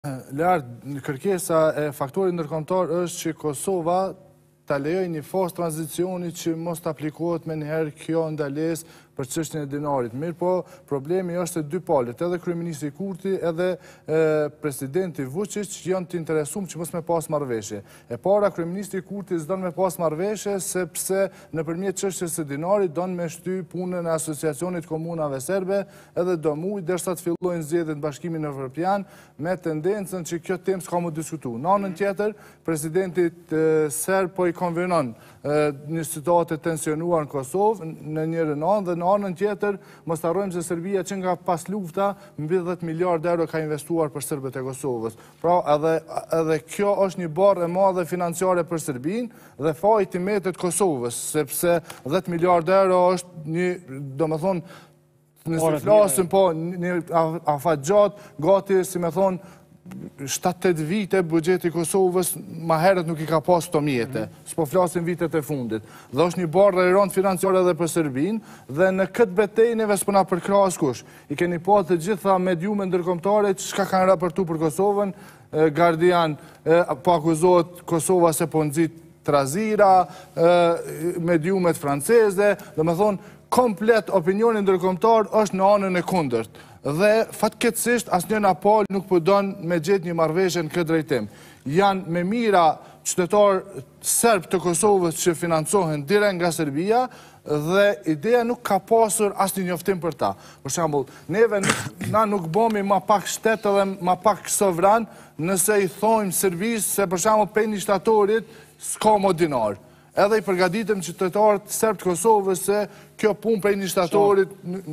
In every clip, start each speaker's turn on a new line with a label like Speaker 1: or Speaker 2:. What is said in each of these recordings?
Speaker 1: Lart kërkesa e faktorit ndërkombëtar është që Kosova ta lejojë një fazë tranzicioni që mos të aplikohet me njëherë kjo ndalesë për çështjen e dinarit. Mirë po, problemi është e dy palët, edhe kryeministri Kurti, edhe presidenti Vučić janë të interesuar që mos me pas marrëveshje. E para, kryeministri Kurti s'don me pas marrëveshje sepse nëpërmjet çështjes së dinarit don me shty punën e Asociacionit Komunave Serbe edhe do mujt derisa të fillojnë zgjedhjet në Bashkimin Evropian me tendencën që kjo temë s'ka më diskutu. Në anën tjetër, presidenti serb po i konvenon një situatë e tensionuar në Kosovë në njërin anë dhe në anën tjetër mos harrojmë se Serbia që nga pas lufta mbi 10 miliardë euro ka investuar për serbët e Kosovës. Pra edhe kjo është një barrë e madhe financiare për Serbinë dhe fajti metet Kosovës, sepse 10 miliardë euro është një, domethënë, nëse flasim po një afat gjatë, gati si me thonë 7-8 vite buxheti Kosovës ma herët nuk i ka pas këto mjete, s'po flasim vitet e fundit. Dhe është një barrë e rëndë financiare edhe për Serbinë dhe në këtë betejë neve s'po na përkrah askush. I keni pa të gjitha mediume ndërkombëtare çka kanë raportuar për Kosovën, Guardian po akuzohet Kosova se po nxit trazira, mediumet franceze, domethënë komplet opinioni ndërkombëtar është në anën e kundërt. Dhe fatkeqësisht asnjë napal nuk po don me gjetë një marrëveshje në këtë drejtim. Janë me mira qytetarë serb të Kosovës që financohen direkt nga Serbia dhe ideja nuk ka pasur asnjë njoftim për ta. Për shembull, na nuk bëmi ma pak shtet edhe ma pak sovran nëse i thojmë Serbisë se për shembull pej një shtatorit s'ka më dinar. Edhe i përgatitëm qytetarët serb të Kosovës se kjo punë prej një shtatorit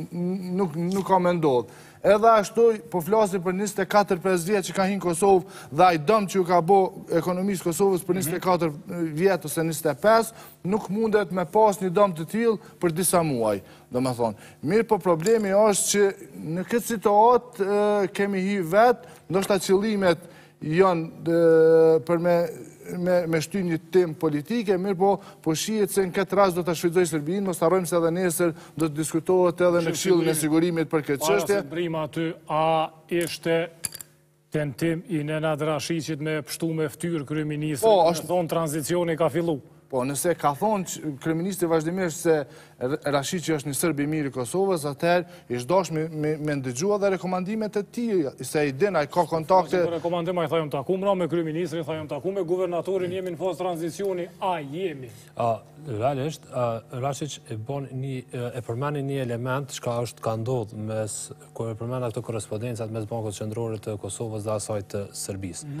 Speaker 1: nuk ka me ndodhë. Edhe ashtu, po flasim për 24-5 vjetë që ka hinë Kosovë dhe ai dëm që ju ka bo ekonomisë Kosovës për 24 vjetë ose 25, nuk mundet me pas një dëm të tillë për disa muaj, do me thonë. Mirë po problemi është që në këtë situatë kemi hi vetë, ndoshta qëllimet janë për me shty një temë politike, mirë po shihet se në këtë rast do të shfrytëzoj Serbinë, mos harrojmë se edhe nesër do të diskutohet edhe në Këshillin e Sigurimit për këtë çështje.
Speaker 2: Para se brima aty, a ishte tentim i Nenad Rashiqit me pështu me fytyrë kryeministrin, me thonë tranzicioni ka fillu?
Speaker 1: Po, nëse ka thonë kryeministri vazhdimisht se Rashiqi është një serb i mirë i Kosovës, atëherë ish dash me ndëgjua dhe rekomandimet e tij, se i din ai ka kontakte.
Speaker 2: Rekomandim ai thajm taku mra me kryeministrin, thajm taku me guvernatorin, jemi në fazë tranzicioni, a jemi?
Speaker 3: Realisht, Rashiq e përmeni një element që është ka ndodhë mes, kur e përmeni këto korrespondencat mes Bankës Qendrore të Kosovës dhe asaj të Serbisë.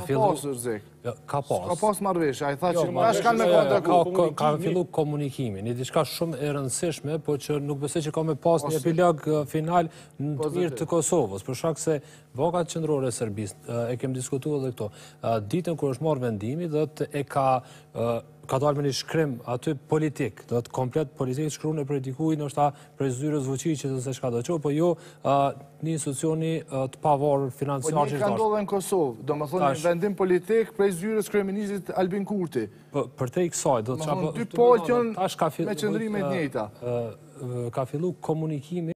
Speaker 3: Ka
Speaker 1: pas marrëveshje, ai tha që tash kanë me kontaktu.
Speaker 3: Ka fillu komunikimi, një diçka shumë e rëndësishme, po që nuk besoj që ka me pas një epilog final në të mirë të Kosovës, për shkak se Banka Qendrore e Serbisë, e kemi diskutuar edhe këto, ditën kur është marrë vendimi, do të e ka dalë me një shkrim aty politik, do të komplet politik, shkruan e për dikuj, ndoshta prej zyrës Vučićit ose çka do të thotë, po jo një institucioni të pavarur financiar.
Speaker 1: Po një ka ndodhur në Kosovë, domethënë një vendim politik prej zyrës kryeministit Albin Kurti.
Speaker 3: Për te i kësaj, do të
Speaker 1: çapo dy palë me qëndrime të njëjta.
Speaker 3: Ka fillu komunikimi